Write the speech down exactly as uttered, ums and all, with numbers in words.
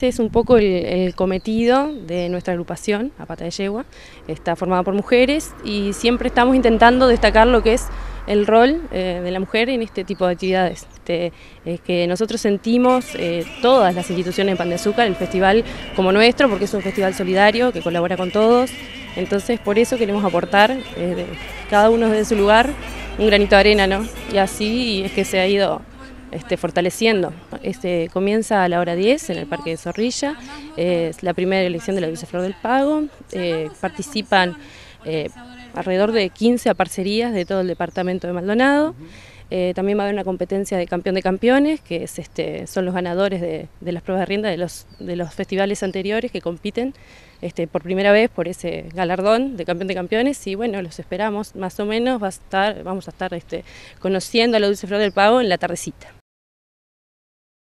Este es un poco el, el cometido de nuestra agrupación, A Pata de Yegua. Está formada por mujeres y siempre estamos intentando destacar lo que es el rol eh, de la mujer en este tipo de actividades. Este, es que nosotros sentimos eh, todas las instituciones de Pan de Azúcar, el festival como nuestro, porque es un festival solidario que colabora con todos. Entonces por eso queremos aportar, eh, de, cada uno desde su lugar, un granito de arena, ¿no? Y así es que se ha ido Este, fortaleciendo. Este, comienza a la hora diez en el Parque de Zorrilla, eh, es la primera elección de la Dulce Flor del Pago, eh, participan eh, alrededor de quince aparcerías de todo el departamento de Maldonado. Eh, también va a haber una competencia de campeón de campeones, que es, este, son los ganadores de, de las pruebas de rienda de los, de los festivales anteriores que compiten este, por primera vez por ese galardón de campeón de campeones. Y bueno, los esperamos, más o menos va a estar, vamos a estar este, conociendo a la Dulce Flor del Pago en la tardecita.